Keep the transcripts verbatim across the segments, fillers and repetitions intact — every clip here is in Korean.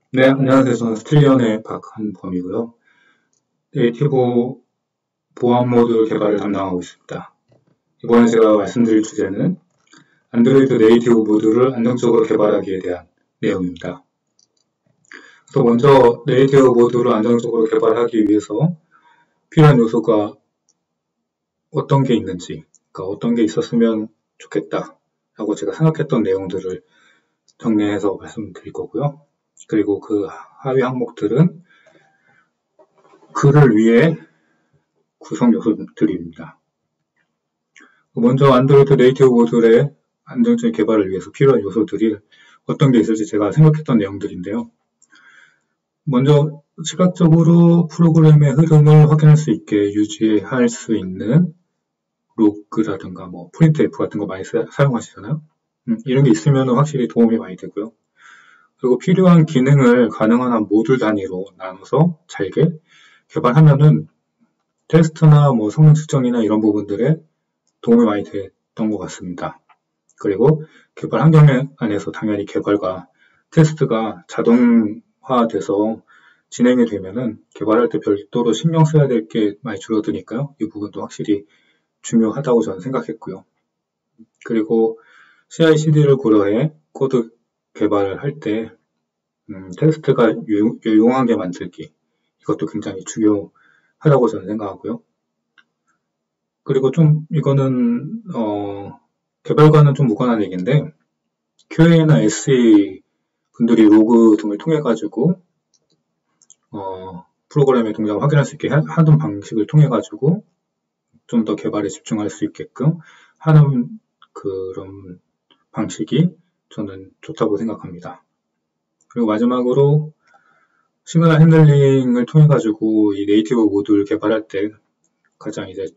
네, 안녕하세요. 저는 스틸리언의 박한범이고요. 네이티브 보안 모듈 개발을 담당하고 있습니다. 이번에 제가 말씀드릴 주제는 안드로이드 네이티브 모듈을 안정적으로 개발하기에 대한 내용입니다. 그래서 먼저 네이티브 모듈을 안정적으로 개발하기 위해서 필요한 요소가 어떤 게 있는지, 그러니까 어떤 게 있었으면 좋겠다라고 제가 생각했던 내용들을 정리해서 말씀드릴 거고요. 그리고 그 하위 항목들은 그를 위해 구성 요소들입니다. 먼저 안드로이드 네이티브 모듈의 안정적인 개발을 위해서 필요한 요소들이 어떤 게 있을지 제가 생각했던 내용들인데요. 먼저 시각적으로 프로그램의 흐름을 확인할 수 있게 유지할 수 있는 로그라든가 뭐 프린트에프 같은 거 많이 사, 사용하시잖아요. 음, 이런 게 있으면 확실히 도움이 많이 되고요. 그리고 필요한 기능을 가능한 한 모듈 단위로 나눠서 잘게 개발하면은 테스트나 뭐 성능 측정이나 이런 부분들에 도움이 많이 됐던 것 같습니다. 그리고 개발 환경 안에서 당연히 개발과 테스트가 자동화돼서 진행이 되면은 개발할 때 별도로 신경 써야 될 게 많이 줄어드니까요. 이 부분도 확실히 중요하다고 저는 생각했고요. 그리고 씨아이씨디를 고려해 코드 개발을 할 때 음, 테스트가 유, 유용하게 만들기, 이것도 굉장히 중요하다고 저는 생각하고요. 그리고 좀 이거는 어, 개발과는 좀 무관한 얘기인데 큐에이나 에스이 분들이 로그 등을 통해 가지고 어, 프로그램의 동작을 확인할 수 있게 하는 방식을 통해 가지고 좀 더 개발에 집중할 수 있게끔 하는 그런 방식이 저는 좋다고 생각합니다. 그리고 마지막으로 시그널 핸들링을 통해 가지고 이 네이티브 모듈 개발할 때 가장 이제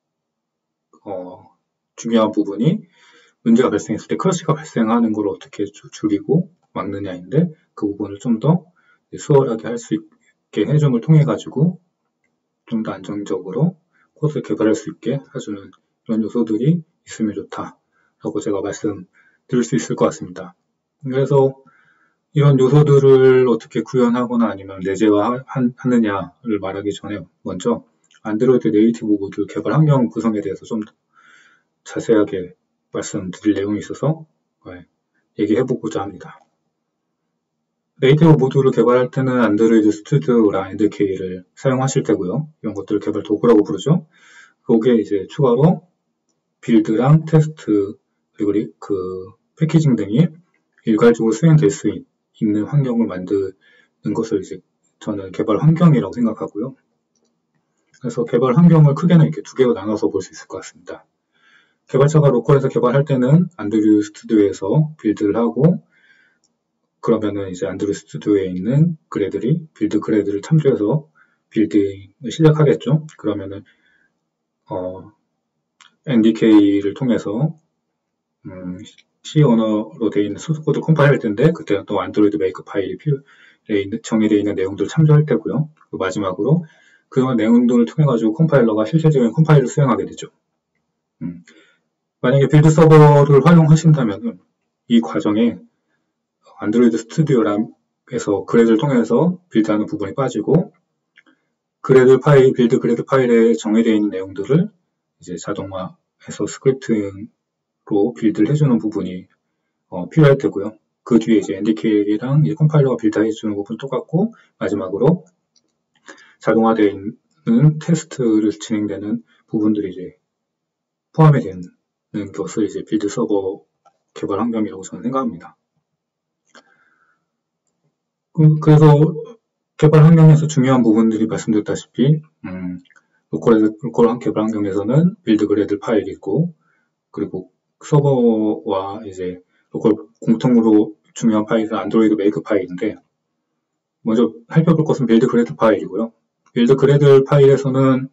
어, 중요한 부분이 문제가 발생했을 때 크러쉬가 발생하는 걸 어떻게 줄이고 막느냐인데 그 부분을 좀 더 수월하게 할 수 있게 해줌을 통해 가지고 좀 더 안정적으로 코드를 개발할 수 있게 해주는 이런 요소들이 있으면 좋다라고 제가 말씀드릴 수 있을 것 같습니다. 그래서 이런 요소들을 어떻게 구현하거나 아니면 내재화하느냐를 말하기 전에 먼저 안드로이드 네이티브 모듈 개발 환경 구성에 대해서 좀 자세하게 말씀드릴 내용이 있어서 얘기해보고자 합니다. 네이티브 모듈을 개발할 때는 안드로이드 스튜디오랑 엔디케이를 사용하실 테고요. 이런 것들을 개발 도구라고 부르죠. 거기에 이제 추가로 빌드랑 테스트 그리고 그 패키징 등이 일괄적으로 수행될 수 있는 환경을 만드는 것을 이제 저는 개발 환경이라고 생각하고요. 그래서 개발 환경을 크게는 이렇게 두 개로 나눠서 볼 수 있을 것 같습니다. 개발자가 로컬에서 개발할 때는 안드로이드 스튜디오에서 빌드를 하고 그러면은 이제 안드로이드 스튜디오에 있는 그래들이 빌드 그래드를 참조해서 빌딩을 시작하겠죠. 그러면은 어, 엔디케이를 통해서 음, C 언어로 되어 있는 소스 코드 컴파일 할 텐데 그때는 또 안드로이드 메이크 파일이 필요해 있는, 정의되어 있는 내용들을 참조할 테고요. 그리고 마지막으로 그런 내용들을 통해 가지고 컴파일러가 실제적인 컴파일을 수행하게 되죠. 음, 만약에 빌드 서버를 활용하신다면 이 과정에 안드로이드 스튜디오에서 그래드를 통해서 빌드하는 부분이 빠지고 그래드 파일, 빌드 그래드 파일에 정의되어 있는 내용들을 이제 자동화해서 스크립팅으로 빌드를 해주는 부분이 어, 필요할 테고요. 그 뒤에 이제 엔디케이랑 이제 컴파일러가 빌드해주는 부분 똑같고 마지막으로 자동화되어 있는 테스트를 진행되는 부분들이 이제 포함이 되는 것을 이제 빌드 서버 개발 환경이라고 저는 생각합니다. 그래서 개발 환경에서 중요한 부분들이 말씀드렸다시피 음, 로컬, 로컬 개발 환경에서는 빌드 그래드 파일이 있고 그리고 서버와 이제 로컬 공통으로 중요한 파일은 안드로이드 메이크 파일인데 먼저 살펴볼 것은 빌드 그래드 파일이고요. 빌드 그래드 파일에서는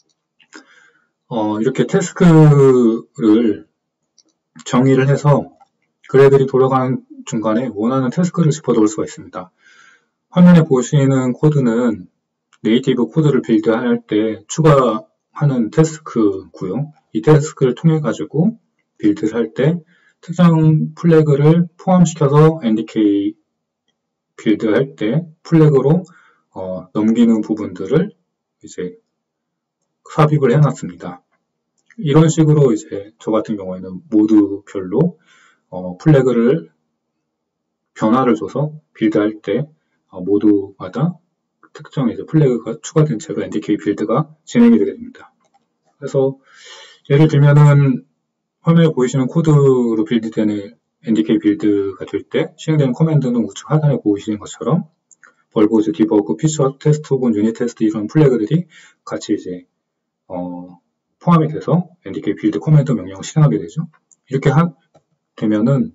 어, 이렇게 태스크를 정의를 해서 그래들이 돌아가는 중간에 원하는 태스크를 집어넣을 수가 있습니다. 화면에 보시는 코드는 네이티브 코드를 빌드할 때 추가하는 태스크고요. 이 태스크를 통해 가지고 빌드를 할 때 특정 플래그를 포함시켜서 엔디케이를 빌드할 때 플래그로 어, 넘기는 부분들을 이제 삽입을 해놨습니다. 이런 식으로 이제 저 같은 경우에는 모드별로 어, 플래그를 변화를 줘서 빌드할 때 어, 모두마다 특정 이제 플래그가 추가된 채로 엔디케이 빌드가 진행이 되게 됩니다. 그래서 예를 들면은 화면에 보이시는 코드로 빌드되는 엔디케이 빌드가 될 때 실행되는 커맨드는 우측 하단에 보이시는 것처럼 벌보즈, 디버그, 피처 테스트 혹은 유닛 테스트 이런 플래그들이 같이 이제 어, 포함이 돼서 엔디케이 빌드 커맨드 명령을 실행하게 되죠. 이렇게 하, 되면은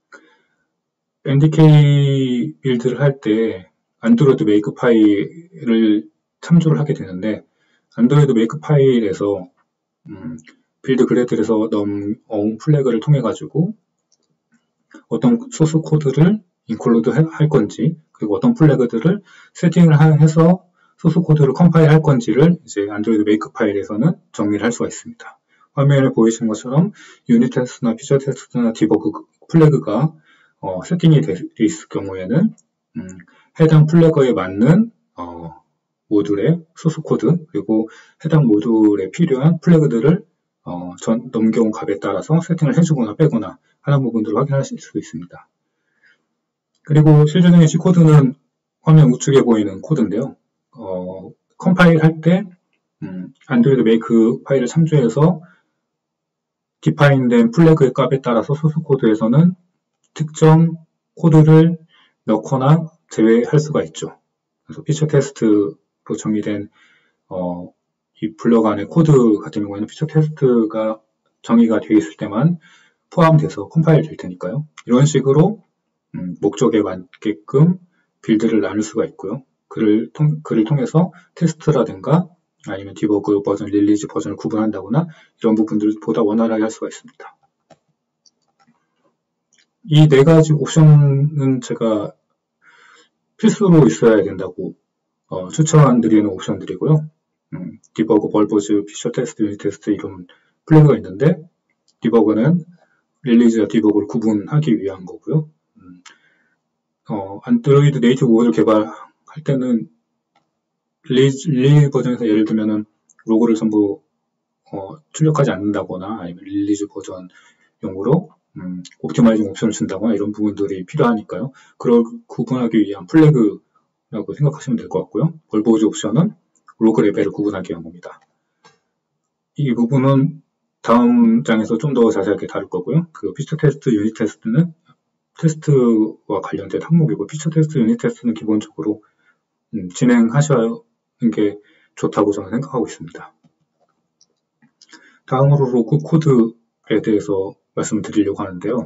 엔디케이 빌드를 할 때 안드로이드 메이크 파일을 참조를 하게 되는데 안드로이드 메이크 파일에서 음, 빌드 그래드에서 넘어온 플래그를 통해 가지고 어떤 소스 코드를 인클루드 할 건지 그리고 어떤 플래그들을 세팅을 해서 소스 코드를 컴파일 할 건지를 이제 안드로이드 메이크 파일에서는 정리를 할 수가 있습니다. 화면에 보이시는 것처럼 유닛 테스트나 피처 테스트나 디버그 플래그가 어, 세팅이 되어 있을 경우에는 음, 해당 플래그에 맞는 어, 모듈의 소스 코드 그리고 해당 모듈에 필요한 플래그들을 어, 전, 넘겨온 값에 따라서 세팅을 해주거나 빼거나 하는 부분들을 확인하실 수 있습니다. 그리고 실제적인 C 코드는 화면 우측에 보이는 코드인데요. 어, 컴파일 할 때 음, 안드로이드 메이크 파일을 참조해서 디파인된 플래그의 값에 따라서 소스 코드에서는 특정 코드를 넣거나 제외할 수가 있죠. 그래서 피처 테스트로 정의된 어, 이 블럭 안에 코드 같은 경우에는 피처 테스트가 정의가 되어 있을 때만 포함돼서 컴파일 될 테니까요. 이런 식으로 음, 목적에 맞게끔 빌드를 나눌 수가 있고요. 그를, 통, 그를 통해서 테스트라든가 아니면 디버그 버전, 릴리즈 버전을 구분한다거나 이런 부분들을 보다 원활하게 할 수가 있습니다. 이 네 가지 옵션은 제가 필수로 있어야 된다고 어, 추천드리는 옵션들이고요. 음, 디버그, 벌보즈, 피처 테스트, 유닛 테스트 이런 플래그가 있는데 디버그는 릴리즈와 디버그를 구분하기 위한 거고요. 음, 어, 안드로이드 네이티브 오에스를 개발할 때는 릴리즈, 릴리즈 버전에서 예를 들면은 로고를 전부 어, 출력하지 않는다거나 아니면 릴리즈 버전용으로 음, 옵티마이징 옵션을 준다거나 이런 부분들이 필요하니까요. 그걸 구분하기 위한 플래그라고 생각하시면 될 것 같고요. 벌보즈 옵션은 로그 레벨을 구분하기 위한 겁니다. 이 부분은 다음 장에서 좀 더 자세하게 다룰 거고요. 그 피처 테스트, 유닛 테스트는 테스트와 관련된 항목이고 피처 테스트, 유닛 테스트는 기본적으로 음, 진행하셔야 하는 게 좋다고 저는 생각하고 있습니다. 다음으로 로그 코드에 대해서 말씀드리려고 하는데요.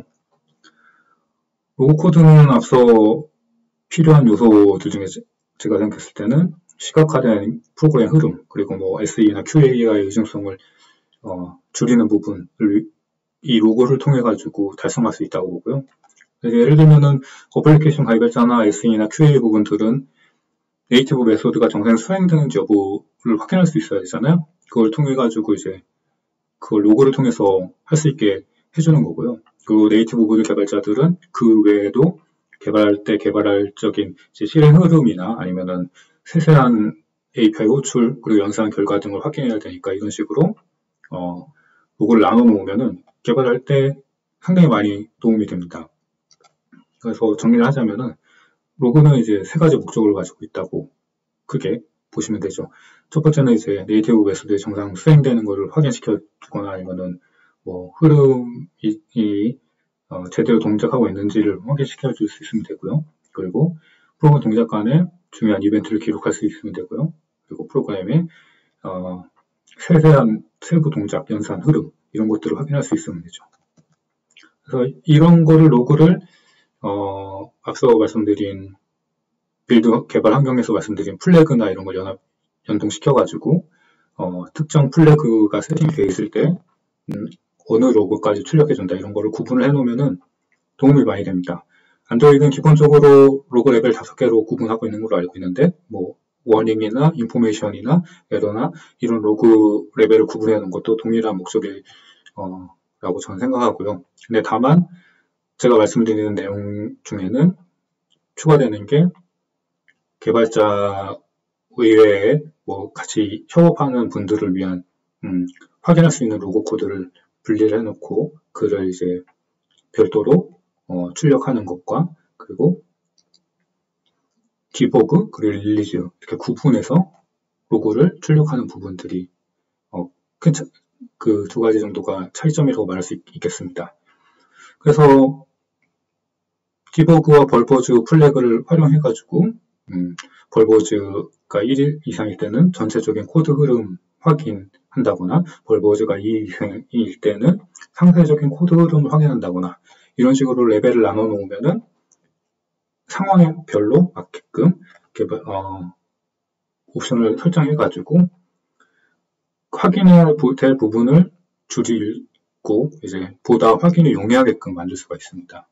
로그 코드는 앞서 필요한 요소들 중에 제가 생각했을 때는 시각화된 프로그램 흐름, 그리고 뭐 에스이나 큐에이아의 의존성을 어, 줄이는 부분을 이 로고를 통해 가지고 달성할 수 있다고 보고요. 예를 들면은 어플리케이션 가입자나 에스이나 큐에이 부분들은 네이티브 메소드가 정상 수행되는지 여부를 확인할 수 있어야 되잖아요. 그걸 통해 가지고 이제 그걸 로고를 통해서 할 수 있게 해주는 거고요. 그리고 네이티브 모드 개발자들은 그 외에도 개발할 때 개발할적인 실행 흐름이나 아니면은 세세한 에이피아이 호출 그리고 연산 결과 등을 확인해야 되니까 이런 식으로 어, 로고를 나눠 놓으면은 개발할 때 상당히 많이 도움이 됩니다. 그래서 정리를 하자면은 로고는 이제 세 가지 목적을 가지고 있다고 크게 보시면 되죠. 첫 번째는 이제 네이티브 메소드의 정상 수행되는 것을 확인시켜 주거나 아니면은 뭐 흐름이 이, 어, 제대로 동작하고 있는지를 확인시켜 줄 수 있으면 되고요. 그리고 프로그램 동작 간에 중요한 이벤트를 기록할 수 있으면 되고요. 그리고 프로그램의 어, 세세한 세부 동작, 연산, 흐름 이런 것들을 확인할 수 있으면 되죠. 그래서 이런 거를 로그를 어, 앞서 말씀드린 빌드 개발 환경에서 말씀드린 플래그나 이런 걸 연합, 연동시켜가지고, 어, 특정 플래그가 세팅되어 있을 때, 음, 어느 로그까지 출력해준다, 이런 거를 구분을 해놓으면은 도움이 많이 됩니다. 안드로이드는 기본적으로 로그 레벨 다섯 개로 구분하고 있는 걸로 알고 있는데, 뭐, 워닝이나 인포메이션이나 에러나 이런 로그 레벨을 구분해 놓은 것도 동일한 목적이, 어, 라고 저는 생각하고요. 근데 다만, 제가 말씀드리는 내용 중에는 추가되는 게 개발자 의외에 뭐 같이 협업하는 분들을 위한 음, 확인할 수 있는 로고 코드를 분리를 해놓고 그를 이제 별도로 어, 출력하는 것과 그리고 디버그 그리고 릴리즈 이렇게 구분해서 로고를 출력하는 부분들이 어, 그 두 가지 정도가 차이점이라고 말할 수 있, 있겠습니다. 그래서 디버그와 벌버즈 플래그를 활용해가지고 음, 벌버즈가 일 이상일 때는 전체적인 코드 흐름 확인한다거나 벌버즈가 이 이상일 때는 상세적인 코드 흐름을 확인한다거나 이런 식으로 레벨을 나눠 놓으면은 상황별로 맞게끔 개발, 어, 옵션을 설정해가지고 확인해야 될 부분을 줄이고 이제 보다 확인이 용이하게끔 만들 수가 있습니다.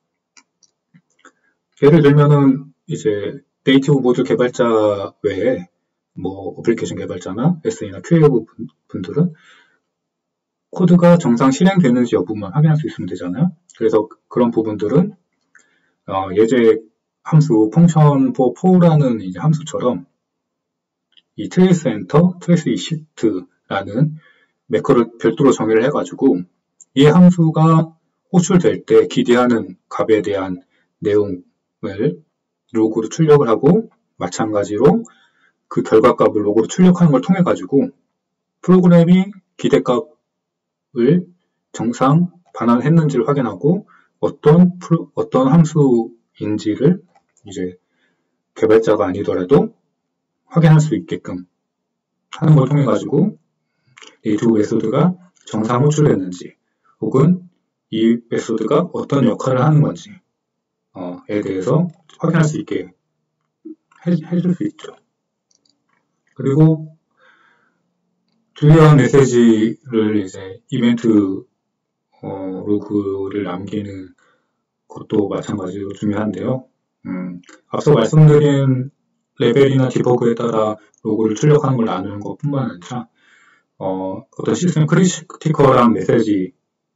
예를 들면은 이제 네이티브 모듈 개발자 외에 뭐 어플리케이션 개발자나 에스이나 큐에이 분들은 코드가 정상 실행되는지 여부만 확인할 수 있으면 되잖아요. 그래서 그런 부분들은 어, 예제 함수 function for fo라는 이제 함수처럼 이 trace enter, trace shift라는 매커를 별도로 정의를 해가지고 이 함수가 호출될 때 기대하는 값에 대한 내용을 로그로 출력을 하고 마찬가지로 그 결과값을 로그로 출력하는 걸 통해 가지고 프로그램이 기대값을 정상 반환했는지를 확인하고 어떤 프로, 어떤 함수인지를 이제 개발자가 아니더라도 확인할 수 있게끔 하는 걸 통해 가지고 네이티브 메소드가 정상 호출했는지 혹은 이 메소드가 어떤 역할을 하는 건지 어, 에 대해서 확인할 수 있게 해, 해줄 수 있죠. 그리고 중요한 메시지를 이제 이벤트 어, 로그를 남기는 것도 마찬가지로 중요한데요. 음, 앞서 말씀드린 레벨이나 디버그에 따라 로그를 출력하는 걸 나누는 것뿐만 아니라 어, 어떤 시스템 크리티컬한 메시지를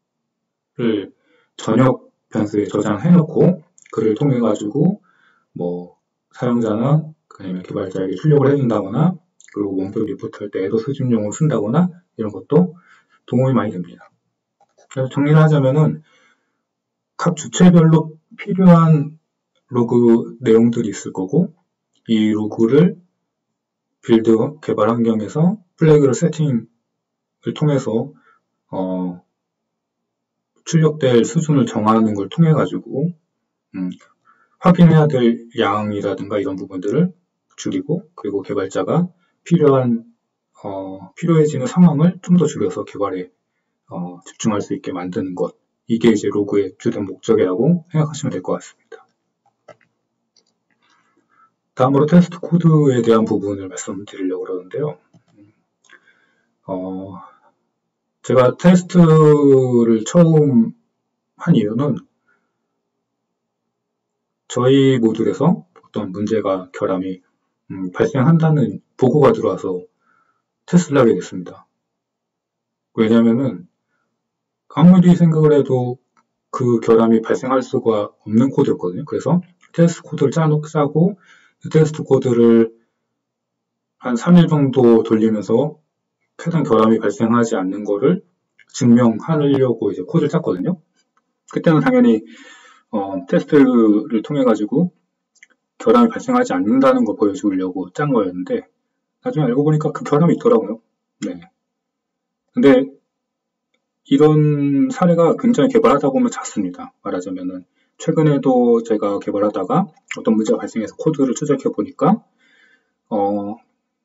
전역 변수에 저장해놓고 그를 통해 가지고 뭐 사용자나 아니면 개발자에게 출력을 해준다거나 그리고 원표 리포트 할 때 에러 수집용으로 쓴다거나 이런 것도 도움이 많이 됩니다. 그래서 정리를 하자면은 각 주체별로 필요한 로그 내용들이 있을 거고 이 로그를 빌드 개발 환경에서 플래그를 세팅을 통해서 어, 출력될 수준을 정하는 걸 통해 가지고 음, 확인해야 될 양이라든가 이런 부분들을 줄이고 그리고 개발자가 필요한 어, 필요해지는 상황을 좀 더 줄여서 개발에 어, 집중할 수 있게 만드는 것 이게 이제 로그의 주된 목적이라고 생각하시면 될 것 같습니다. 다음으로 테스트 코드에 대한 부분을 말씀드리려고 그러는데요. 어, 제가 테스트를 처음 한 이유는 저희 모듈에서 어떤 문제가 결함이 음, 발생한다는 보고가 들어와서 테스트를 하게 됐습니다. 왜냐면은 아무리 생각을 해도 그 결함이 발생할 수가 없는 코드였거든요. 그래서 테스트 코드를 짜고 그 테스트 코드를 한 삼 일 정도 돌리면서 해당 결함이 발생하지 않는 거를 증명하려고 이제 코드를 짰거든요. 그때는 당연히 어, 테스트를 통해 가지고 결함이 발생하지 않는다는 걸 보여주려고 짠 거였는데 나중에 알고 보니까 그 결함이 있더라고요. 네. 근데 이런 사례가 굉장히 개발하다 보면 잦습니다. 말하자면은 최근에도 제가 개발하다가 어떤 문제가 발생해서 코드를 추적해 보니까 어,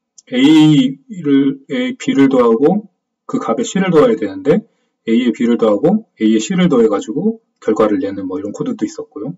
A를 A, B를 더하고 그 값에 C를 더해야 되는데 A에 B를 더하고 A에 C를 더해가지고 결과를 내는 뭐 이런 코드도 있었고요.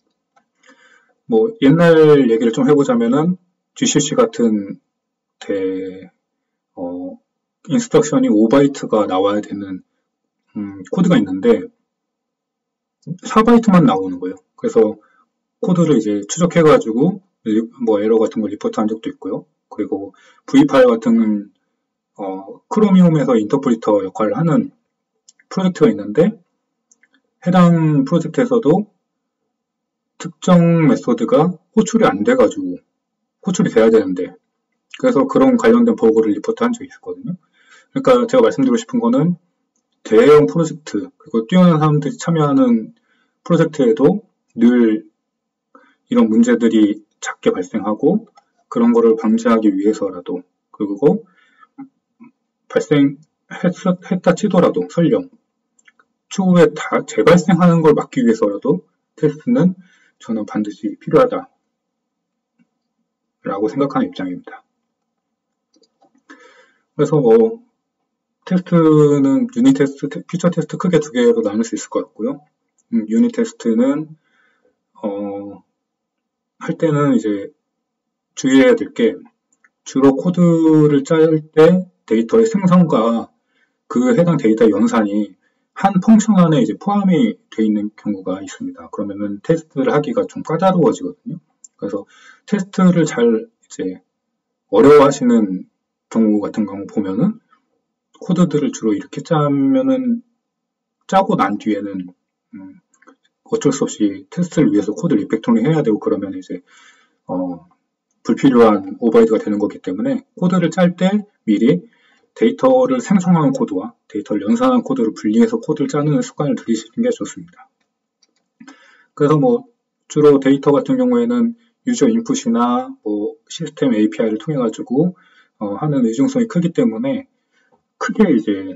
뭐 옛날 얘기를 좀 해보자면은 지씨씨 같은 데 어, 인스트럭션이 오 바이트가 나와야 되는 음, 코드가 있는데 사 바이트만 나오는 거예요. 그래서 코드를 이제 추적해가지고 뭐 에러 같은 걸 리포트한 적도 있고요. 그리고 브이 파일 같은 어, 크로미움에서 인터프리터 역할을 하는 프로젝트가 있는데 해당 프로젝트에서도 특정 메소드가 호출이 안 돼가지고 호출이 돼야 되는데 그래서 그런 관련된 버그를 리포트한 적이 있었거든요. 그러니까 제가 말씀드리고 싶은 거는 대형 프로젝트 그리고 뛰어난 사람들이 참여하는 프로젝트에도 늘 이런 문제들이 작게 발생하고 그런 거를 방지하기 위해서라도 그리고 발생했다 치더라도 설령 추후에 다 재발생하는 걸 막기 위해서라도 테스트는 저는 반드시 필요하다 라고 생각하는 입장입니다. 그래서 뭐 테스트는 유닛 테스트, 피처 테스트 크게 두 개로 나눌 수 있을 것 같고요. 음, 유닛 테스트는 어, 할 때는 이제 주의해야 될 게 주로 코드를 짤 때 데이터의 생성과 그 해당 데이터의 연산이 한 펑션 안에 이제 포함이 되어 있는 경우가 있습니다. 그러면은 테스트를 하기가 좀 까다로워지거든요. 그래서 테스트를 잘 이제 어려워하시는 경우 같은 경우 보면은 코드들을 주로 이렇게 짜면은 짜고 난 뒤에는 음, 어쩔 수 없이 테스트를 위해서 코드 리팩토링 해야 되고 그러면 이제 어, 불필요한 오버헤드가 되는 거기 때문에 코드를 짤 때 미리 데이터를 생성하는 코드와 데이터를 연산하는 코드를 분리해서 코드를 짜는 습관을 들이시는 게 좋습니다. 그래서 뭐 주로 데이터 같은 경우에는 유저 인풋이나 뭐 시스템 에이피아이를 통해 가지고 어, 하는 의존성이 크기 때문에 크게 이제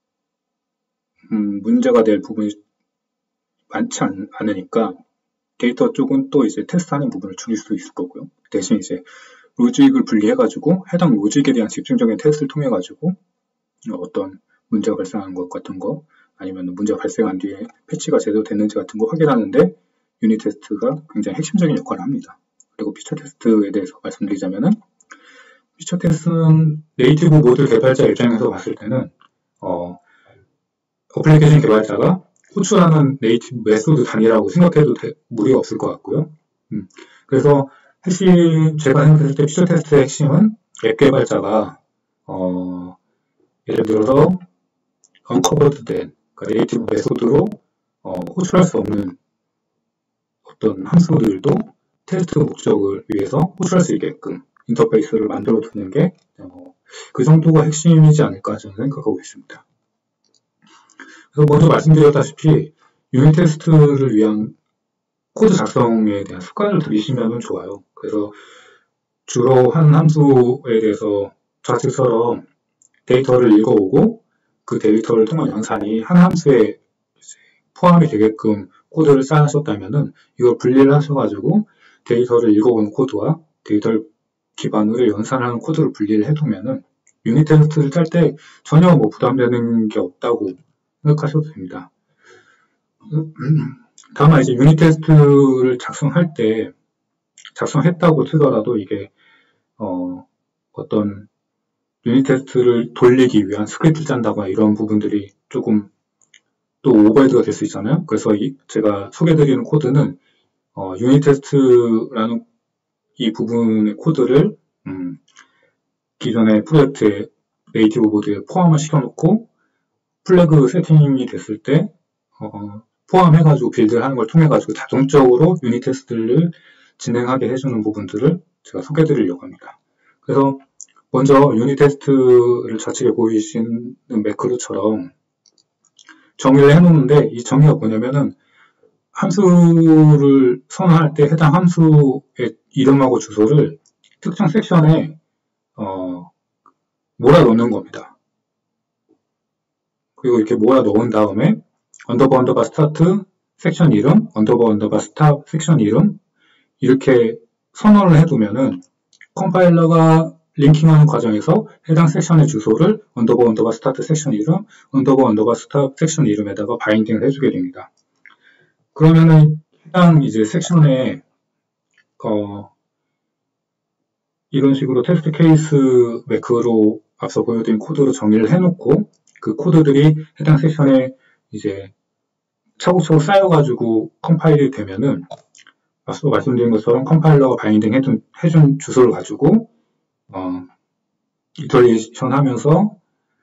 음, 문제가 될 부분이 많지 않, 않으니까 데이터 쪽은 또 이제 테스트하는 부분을 줄일 수 있을 거고요. 대신 이제 로직을 분리해가지고 해당 로직에 대한 집중적인 테스트를 통해가지고 어떤 문제가 발생하는 것 같은 거 아니면 문제가 발생한 뒤에 패치가 제대로 됐는지 같은 거 확인하는데 유닛 테스트가 굉장히 핵심적인 역할을 합니다. 그리고 피처 테스트에 대해서 말씀드리자면은 피처 테스트는 네이티브 모드 개발자 입장에서 봤을 때는 어, 어플리케이션 개발자가 호출하는 네이티브 메소드 단위라고 생각해도 되, 무리가 없을 것 같고요. 음, 그래서 핵심, 제가 생각했을 때 피처 테스트의 핵심은 앱 개발자가 어, 예를 들어서 언커버드 된 그러니까 네이티브 메소드로 어, 호출할 수 없는 어떤 함수들도 테스트 목적을 위해서 호출할 수 있게끔 인터페이스를 만들어 두는 게 그 정도가 핵심이지 않을까 저는 생각하고 있습니다. 그래서 먼저 말씀드렸다시피 유닛 테스트를 위한 코드 작성에 대한 습관을 들이시면 좋아요. 그래서 주로 한 함수에 대해서 좌측처럼 데이터를 읽어오고 그 데이터를 통한 연산이 한 함수에 포함이 되게끔 코드를 짜셨다면은 이걸 분리를 하셔가지고 데이터를 읽어오는 코드와 데이터를 기반으로 연산하는 코드를 분리를 해두면은 유닛 테스트를 짤 때 전혀 뭐 부담되는 게 없다고 생각하셔도 됩니다. 다만 이제 유닛 테스트를 작성할 때 작성했다고 치더라도 이게 어, 어떤 유닛 테스트를 돌리기 위한 스크립트 짠다거나 이런 부분들이 조금 또 오버헤드가 될 수 있잖아요. 그래서 이, 제가 소개해드리는 코드는 어, 유닛 테스트라는 이 부분의 코드를 음, 기존의 프로젝트의 네이티브 모드에 포함을 시켜놓고 플래그 세팅이 됐을 때 어, 포함해가지고 빌드를 하는 걸 통해가지고 자동적으로 유닛 테스트를 진행하게 해주는 부분들을 제가 소개해드리려고 합니다. 그래서 먼저 유닛 테스트를 좌측에 보이시는 매크로처럼 정의를 해놓는데 이 정의가 뭐냐면은 함수를 선언할 때 해당 함수의 이름하고 주소를 특정 섹션에 어, 몰아넣는 겁니다. 그리고 이렇게 몰아넣은 다음에 언더바 언더바 스타트 섹션 이름, 언더바 언더바 스탑 섹션 이름 이렇게 선언을 해두면은 컴파일러가 링킹하는 과정에서 해당 섹션의 주소를 언더바 언더바 스타트 섹션 이름, 언더바 언더바 스탑 섹션 이름에다가 바인딩을 해주게 됩니다. 그러면은 해당 이제 섹션에 어, 이런 식으로 테스트 케이스 매크로 앞서 보여드린 코드로 정의를 해놓고 그 코드들이 해당 섹션에 이제 차곡차곡 쌓여가지고 컴파일이 되면은 앞서 말씀드린 것처럼 컴파일러가 바인딩 해준, 해준 주소를 가지고 어, 이터레이션 하면서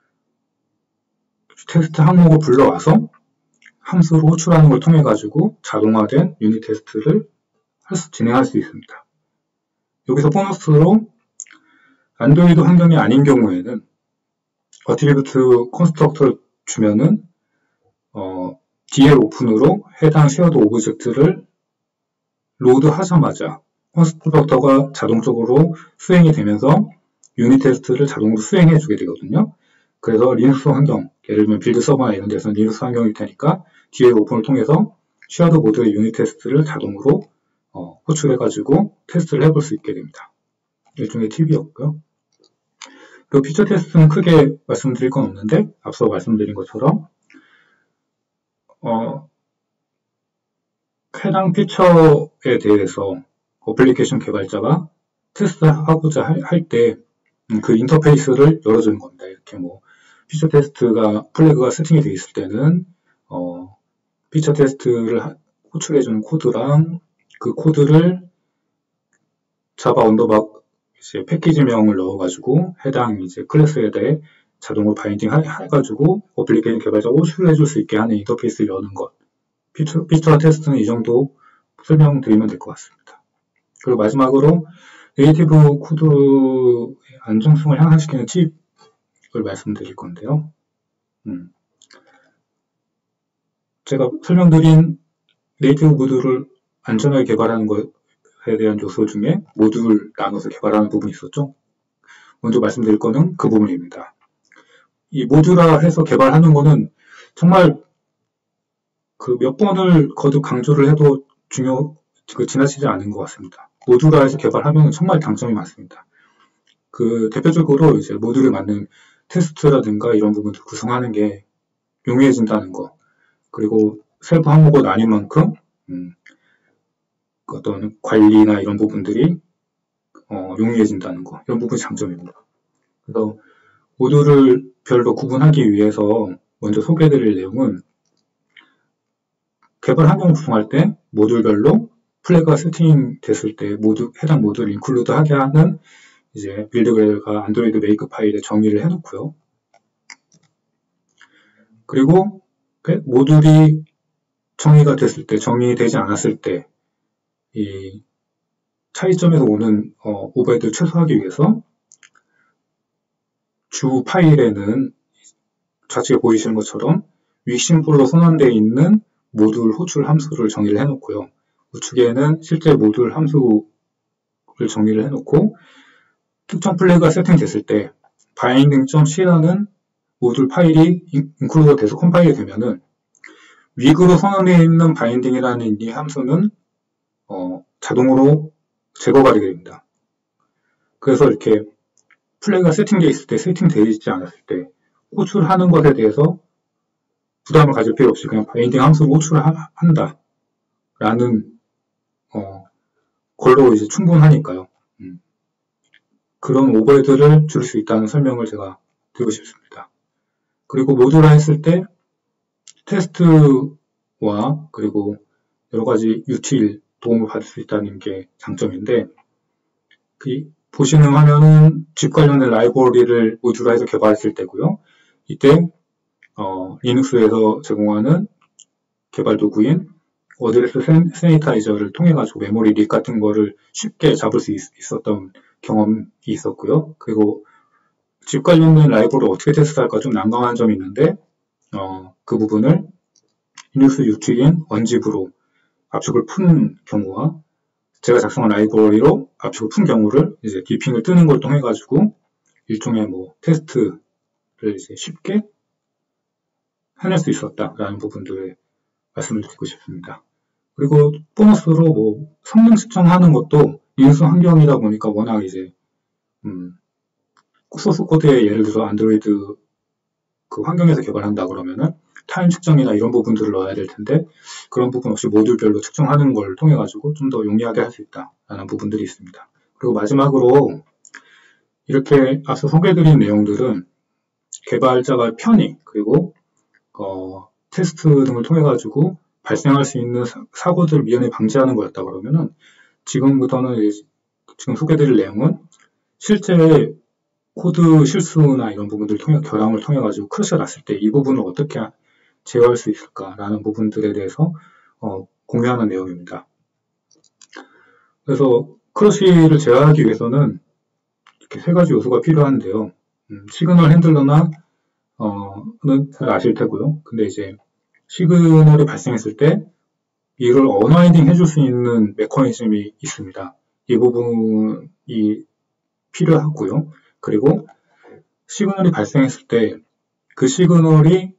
테스트 항목을 불러와서 함수로 호출하는 걸 통해 가지고 자동화된 유닛 테스트를 수, 진행할 수 있습니다. 여기서 보너스로 안드로이드 환경이 아닌 경우에는 어트리뷰트 컨스트럭터를 주면은 어, 디엘 오픈으로 해당 쉐어드 오브젝트를 로드 하자마자 컨스트럭터가 자동적으로 수행이 되면서 유닛 테스트를 자동으로 수행해 주게 되거든요. 그래서 리눅스 환경, 예를 들면 빌드 서버나 이런 데서는 리눅스 환경일 테니까 디엘 오픈을 통해서 쉐어드 모드의 유닛 테스트를 자동으로 어, 호출해가지고 테스트를 해볼 수 있게 됩니다. 일종의 팁이었고요. 그리고 피처 테스트는 크게 말씀드릴 건 없는데 앞서 말씀드린 것처럼 어, 해당 피처에 대해서 어플리케이션 개발자가 테스트하고자 할 때 그 인터페이스를 열어주는 겁니다. 이렇게 뭐 피처 테스트가 플래그가 세팅이 되어 있을 때는 어, 피처 테스트를 하, 호출해주는 코드랑 그 코드를 자바 언더바 이제 패키지명을 넣어가지고 해당 이제 클래스에 대해 자동으로 바인딩 해가지고 어플리케이션 개발자가 호출해줄 수 있게 하는 인터페이스를 여는 것. 피처, 피처 테스트는 이 정도 설명드리면 될 것 같습니다. 그리고 마지막으로 네이티브 코드의 안정성을 향상시키는 팁을 말씀드릴 건데요. 음. 제가 설명드린 네이티브 코드를 안전하게 개발하는 것에 대한 요소 중에 모듈 나눠서 개발하는 부분이 있었죠. 먼저 말씀드릴 거는 그 부분입니다. 이 모듈화 해서 개발하는 거는 정말 그 몇 번을 거듭 강조를 해도 중요, 그 지나치지 않은 것 같습니다. 모듈화해서 개발하면 정말 장점이 많습니다. 그 대표적으로 이제 모듈에 맞는 테스트라든가 이런 부분들 구성하는 게 용이해진다는 거, 그리고 세부 항목으로 나뉜 만큼 음, 어떤 관리나 이런 부분들이 어, 용이해진다는 거, 이런 부분이 장점입니다. 그래서 모듈을 별로 구분하기 위해서 먼저 소개해드릴 내용은 개발 환경을 구성할 때 모듈별로 플래그가 세팅됐을 때 모두 해당 모듈을 인클루드 하게 하는 이제 빌드그레이드가 안드로이드 메이크 파일에 정의를 해놓고요. 그리고 모듈이 정의가 됐을 때, 정의되지 않았을 때 이 차이점에서 오는 어, 오버헤드를 최소화하기 위해서 주 파일에는 좌측에 보이시는 것처럼 위 심볼로 선언되어 있는 모듈 호출 함수를 정의를 해놓고요. 우측에는 실제 모듈 함수를 정의를 해놓고 특정 플래그가 세팅됐을 때 binding.c라는 모듈 파일이 인클루드 돼서 컴파일이 되면은 위그로 선언되어 있는 binding이라는 이 함수는 어, 자동으로 제거가 되게 됩니다. 그래서 이렇게 플래그가 세팅되어 있을 때, 세팅되어 있지 않았을 때 호출하는 것에 대해서 부담을 가질 필요 없이 그냥 바인딩 함수로 호출을 한다 라는 어, 걸로 이제 충분하니까요. 음. 그런 오버헤드를 줄 수 있다는 설명을 제가 드리고 싶습니다. 그리고 모듈화 했을 때 테스트와 그리고 여러 가지 유틸 도움을 받을 수 있다는 게 장점인데, 그 보시는 화면은 집 관련된 라이브러리를 모듈화해서 개발했을 때고요. 이때 어, 리눅스에서 제공하는 개발 도구인 어드레스 세니타이저를 통해 가지고 메모리 릭 같은 거를 쉽게 잡을 수 있, 있었던 경험이 있었고요. 그리고 집 관련된 라이브러리를 어떻게 테스트할까 좀 난감한 점이 있는데 어, 그 부분을 리눅스 유틸인 원집으로 압축을 푼 경우와 제가 작성한 라이브러리로 압축을 푼 경우를 이제 디핑을 뜨는 걸 통해 가지고 일종의 뭐 테스트를 이제 쉽게 해낼 수 있었다라는 부분들을 말씀을 드리고 싶습니다. 그리고 보너스로 뭐 성능 측정하는 것도 리눅스 환경이다 보니까 워낙 이제 음, 소스 코드에 예를 들어서 안드로이드 그 환경에서 개발한다 그러면은 타임 측정이나 이런 부분들을 넣어야 될 텐데 그런 부분 없이 모듈별로 측정하는 걸 통해 가지고 좀 더 용이하게 할 수 있다라는 부분들이 있습니다. 그리고 마지막으로 이렇게 앞서 소개해드린 내용들은 개발자가 편의 그리고 어, 테스트 등을 통해 가지고 발생할 수 있는 사, 사고들을 미연에 방지하는 거였다 그러면은 지금부터는 지금 소개해드릴 내용은 실제 코드 실수나 이런 부분들을 통해 결함을 통해 가지고 크러쉬가 났을 때 이 부분을 어떻게 제어할 수 있을까라는 부분들에 대해서 어, 공유하는 내용입니다. 그래서 크러쉬를 제어하기 위해서는 이렇게 세 가지 요소가 필요한데요. 음, 시그널 핸들러나 어는 잘 아실 테고요. 근데 이제 시그널이 발생했을 때 이걸 언와인딩 해줄 수 있는 메커니즘이 있습니다. 이 부분이 필요하고요. 그리고 시그널이 발생했을 때 그 시그널이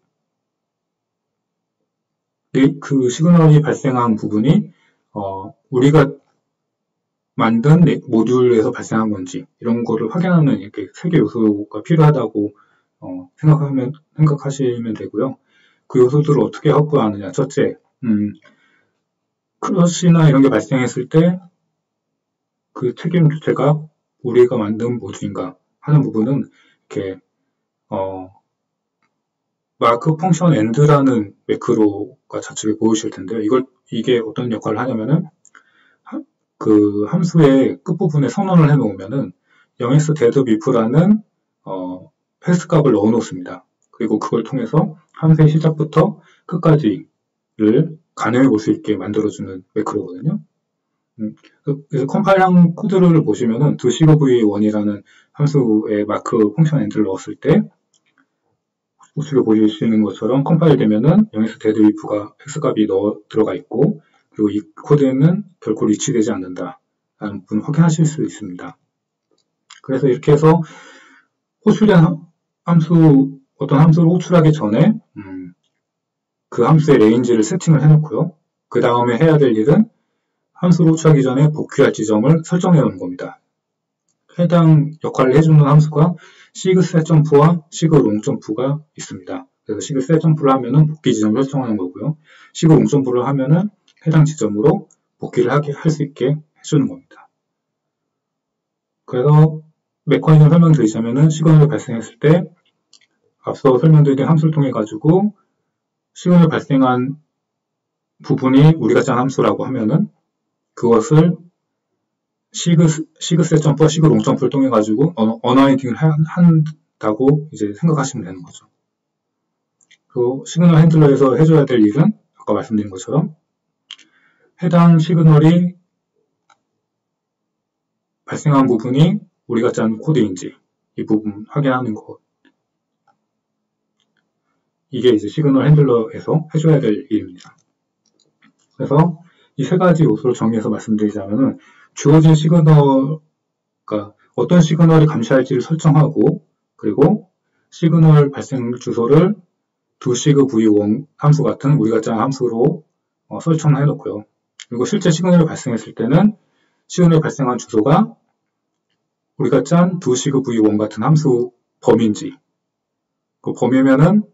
그 시그널이 발생한 부분이 어, 우리가 만든 모듈에서 발생한 건지 이런 거를 확인하는 이렇게 세 개 요소가 필요하다고 어, 생각하면 생각하시면 되고요. 그 요소들을 어떻게 확보하느냐? 첫째, 음, 크러쉬나 이런 게 발생했을 때 그 책임 주체가 우리가 만든 모듈인가 하는 부분은 이렇게 어, 마크 펑션 엔드라는 매크로가 좌측에 보이실 텐데요. 이걸 이게 어떤 역할을 하냐면은 그 함수의 끝부분에 선언을 해놓으면은 영에스 데드 비프라는 어, 헬스 값을 넣어 놓습니다. 그리고 그걸 통해서 함수의 시작부터 끝까지를 가늠해 볼 수 있게 만들어주는 매크로거든요. 음, 그래서 컴파일한 코드를 보시면은 도시그브이원이라는 함수의 마크 펑션 엔드를 넣었을 때 우측에 보시는 것처럼 컴파일 되면은 영에서 데드 비프가 헬스 값이 넣어 들어가 있고 그리고 이 코드에는 결코 리치되지 않는다 라는 부분을 확인하실 수 있습니다. 그래서 이렇게 해서 호출된 함수, 어떤 함수를 호출하기 전에 음, 그 함수의 레인지를 세팅을 해놓고요. 그 다음에 해야 될 일은 함수를 호출하기 전에 복귀할 지점을 설정해 놓는 겁니다. 해당 역할을 해주는 함수가 시그셋점프와 시그롱점프가 있습니다. 그래서 시그셋점프를 하면은 복귀 지점을 설정하는 거고요. 시그롱점프를 하면은 해당 지점으로 복귀를 하게 할 수 있게 해주는 겁니다. 그래서 메커니즘 설명드리자면은 시그널이 발생했을 때 앞서 설명드린 함수를 통해 가지고 시그널이 발생한 부분이 우리가 짠 함수라고 하면은 그것을 시그, 시그셋 점프와 시그롱 점프를 통해 가지고 언와인딩을 한다고 이제 생각하시면 되는 거죠. 그리고 시그널 핸들러에서 해줘야 될 일은 아까 말씀드린 것처럼 해당 시그널이 발생한 부분이 우리가 짠 코드인지 이 부분 확인하는 것. 이게 이제 시그널 핸들러에서 해줘야 될 일입니다. 그래서 이 세 가지 요소를 정리해서 말씀드리자면은 주어진 시그널, 그러니까 어떤 시그널이 감시할지를 설정하고 그리고 시그널 발생 주소를 도시그브이원 함수 같은 우리가 짠 함수로 어, 설정을 해놓고요. 그리고 실제 시그널이 발생했을 때는 시그널이 발생한 주소가 우리가 짠 도시그브이원 같은 함수 범위인지 그 범위면은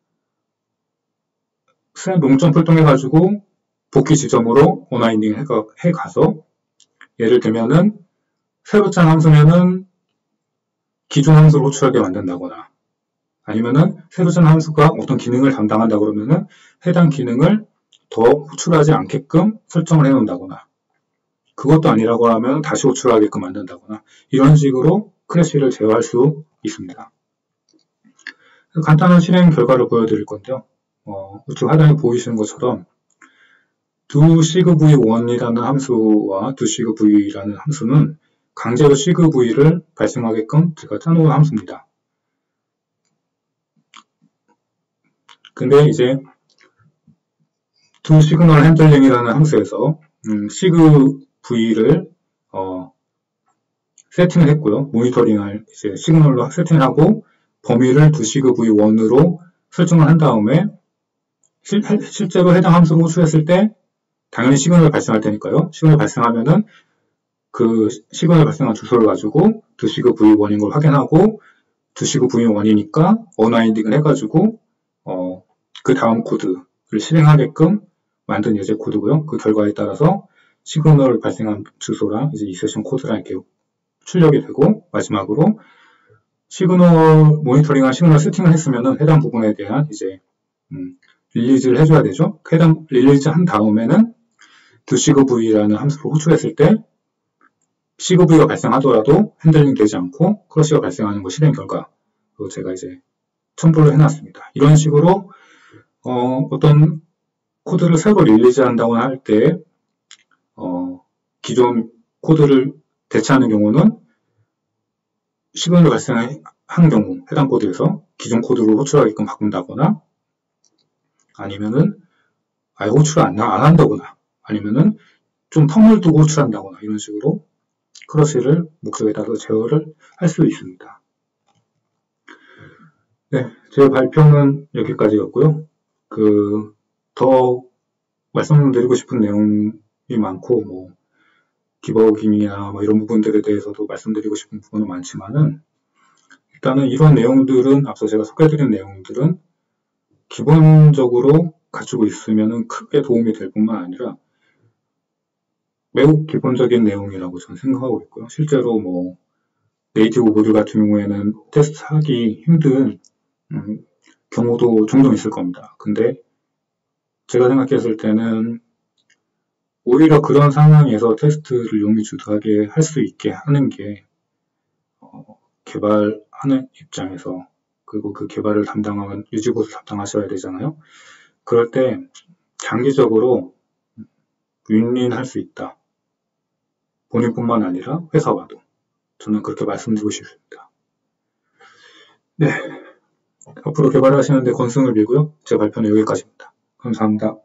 셋 롱점프를 통해 가지고 복귀 지점으로 언와인딩 해가서 예를 들면은 새로 짠 함수면은 기존 함수를 호출하게 만든다거나 아니면은 새로 짠 함수가 어떤 기능을 담당한다 그러면은 해당 기능을 더 호출하지 않게끔 설정을 해놓는다거나 그것도 아니라고 하면 다시 호출하게끔 만든다거나 이런 식으로 크래쉬를 제어할 수 있습니다. 간단한 실행 결과를 보여드릴 건데요. 어, 우측 하단에 보이시는 것처럼 dosigv1이라는 함수와 dosigv라는 함수는 강제로 sigv를 발생하게끔 제가 짜놓은 함수입니다. 근데 이제 doSignalHandling이라는 함수에서 음, sigv를 어, 세팅을 했고요. 모니터링을 이제 시그널로 세팅을 하고 범위를 dosigv1으로 설정을 한 다음에 실, 실제로 해당 함수를 호출했을 때 당연히 시그널이 발생할 테니까요. 시그널이 발생하면은 그 시그널이 발생한 주소를 가지고 dosigv1인 걸 확인하고 dosigv1이니까 언와인딩을 해가지고 어, 그 다음 코드를 실행하게끔 만든 예제 코드고요. 그 결과에 따라서 시그널 발생한 주소랑 이제 이 세션 코드랑 이렇게 출력이 되고 마지막으로 시그널 모니터링한 시그널 세팅을 했으면은 해당 부분에 대한 이제 음, 릴리즈를 해줘야 되죠. 해당 릴리즈 한 다음에는 dosigv라는 함수를 호출했을 때 sigv가 발생하더라도 핸들링 되지 않고 크러쉬가 발생하는 거 실행 결과로 제가 이제 첨부를 해놨습니다. 이런 식으로 어, 어떤 코드를 새로 릴리즈 한다고 할 때 어, 기존 코드를 대체하는 경우는 시그널이 발생한 경우 해당 코드에서 기존 코드로 호출하게끔 바꾼다거나 아니면은 아예 호출을 안, 안 한다거나 아니면은 좀 텀을 두고 호출한다거나 이런 식으로 크러쉬를 목적에 따라서 제어를 할 수 있습니다. 네, 제 발표는 여기까지였고요. 그, 더 말씀드리고 싶은 내용이 많고, 뭐, 디버깅이나 뭐 이런 부분들에 대해서도 말씀드리고 싶은 부분은 많지만은, 일단은 이런 내용들은, 앞서 제가 소개해드린 내용들은 기본적으로 갖추고 있으면은 크게 도움이 될 뿐만 아니라 매우 기본적인 내용이라고 저는 생각하고 있고요. 실제로 뭐, 네이티브 모듈 같은 경우에는 테스트하기 힘든 음, 경우도 종종 있을 겁니다. 근데 제가 생각했을 때는 오히려 그런 상황에서 테스트를 용의주도하게 할 수 있게 하는 게 어, 개발하는 입장에서 그리고 그 개발을 담당하는 유지보수 담당하셔야 되잖아요. 그럴 때 장기적으로 윈윈할 수 있다. 본인뿐만 아니라 회사와도. 저는 그렇게 말씀드리고 싶습니다. 네. 앞으로 개발하시는데 건승을 빌고요. 제 발표는 여기까지입니다. 감사합니다.